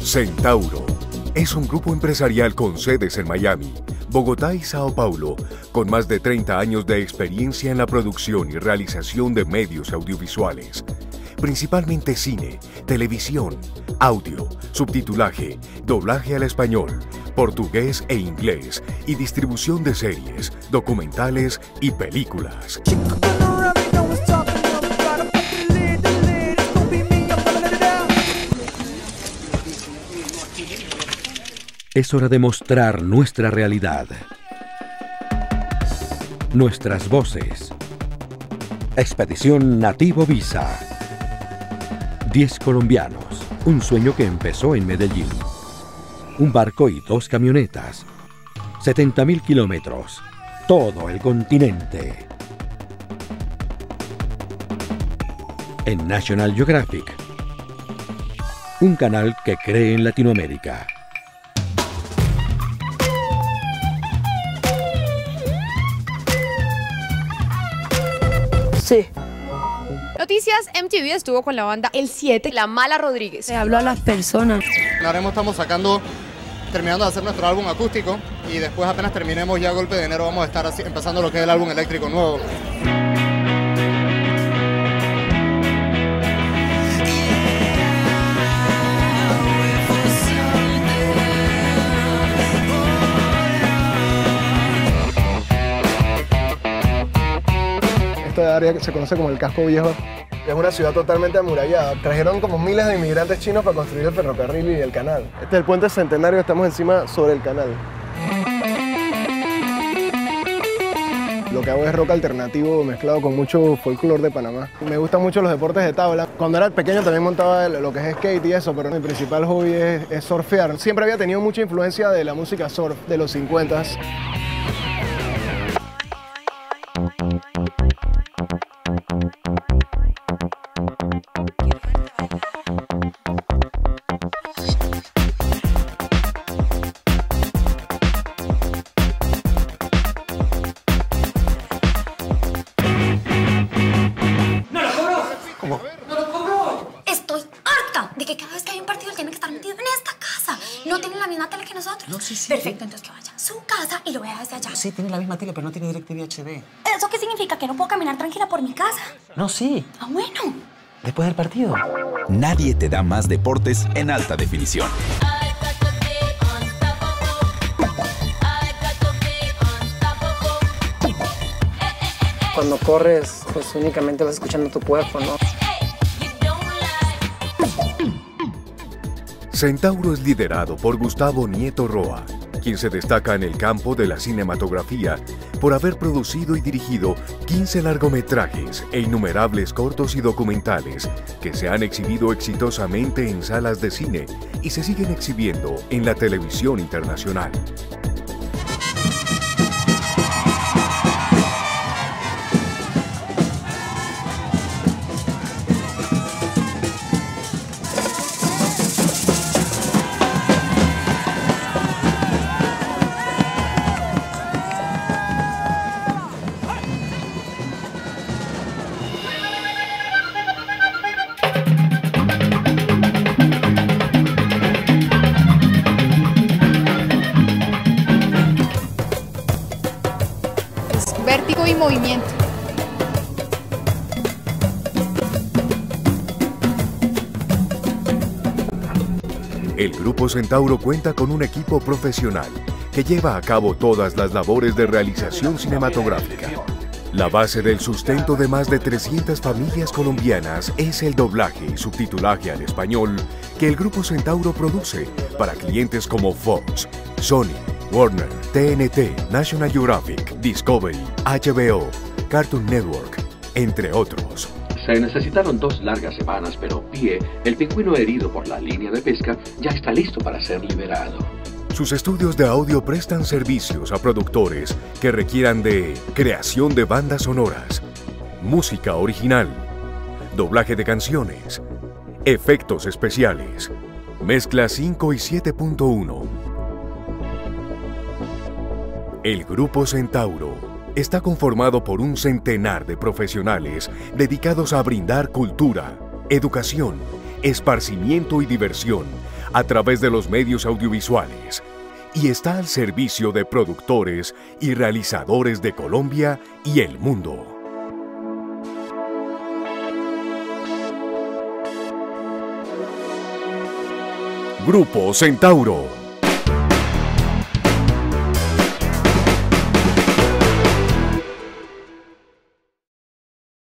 Centauro es un grupo empresarial con sedes en Miami, Bogotá y Sao Paulo, con más de 30 años de experiencia en la producción y realización de medios audiovisuales, principalmente cine, televisión, audio, subtitulaje, doblaje al español, portugués e inglés y distribución de series, documentales y películas. Es hora de mostrar nuestra realidad, nuestras voces. Expedición Nativo Visa. 10 colombianos, un sueño que empezó en Medellín. Un barco y 2 camionetas. 70.000 kilómetros. Todo el continente. En National Geographic. Un canal que cree en Latinoamérica. Sí. Noticias, MTV estuvo con la banda El 7, La Mala Rodríguez. Se habló a las personas. Ahora mismo estamos terminando de hacer nuestro álbum acústico y después apenas terminemos ya a golpe de enero vamos a estar empezando lo que es el álbum eléctrico nuevo. Esta área que se conoce como el Casco Viejo es una ciudad totalmente amurallada. Trajeron como miles de inmigrantes chinos para construir el ferrocarril y el canal. Este es el puente Centenario, estamos encima sobre el canal. Lo que hago es rock alternativo mezclado con mucho folclore de Panamá. Me gustan mucho los deportes de tabla. Cuando era pequeño también montaba lo que es skate y eso, pero mi principal hobby es surfear. Siempre había tenido mucha influencia de la música surf de los 50s. Estoy harta de que cada vez que hay un partido él tiene que estar metido en esta casa. No tiene la misma tele que nosotros. No, sí. Perfecto, entonces que vaya a su casa y lo vea desde allá. Sí, tiene la misma tele, pero no tiene DirecTV HD. ¿Eso qué significa? ¿Que no puedo caminar tranquila por mi casa? No, sí. Ah, bueno. Después del partido. Nadie te da más deportes en alta definición. Cuando corres, pues únicamente vas escuchando tu cuerpo, ¿no? Centauro es liderado por Gustavo Nieto Roa, quien se destaca en el campo de la cinematografía por haber producido y dirigido 15 largometrajes e innumerables cortos y documentales que se han exhibido exitosamente en salas de cine y se siguen exhibiendo en la televisión internacional. Vértigo y movimiento. El Grupo Centauro cuenta con un equipo profesional que lleva a cabo todas las labores de realización cinematográfica. La base del sustento de más de 300 familias colombianas es el doblaje y subtitulaje al español que el Grupo Centauro produce para clientes como Fox, Sony, Warner, TNT, National Geographic, Discovery, HBO, Cartoon Network, entre otros. Se necesitaron 2 largas semanas, pero Pie, el pingüino herido por la línea de pesca, ya está listo para ser liberado. Sus estudios de audio prestan servicios a productores que requieran de creación de bandas sonoras, música original, doblaje de canciones, efectos especiales, mezcla 5 y 7.1. El Grupo Centauro está conformado por un centenar de profesionales dedicados a brindar cultura, educación, esparcimiento y diversión a través de los medios audiovisuales y está al servicio de productores y realizadores de Colombia y el mundo. Grupo Centauro.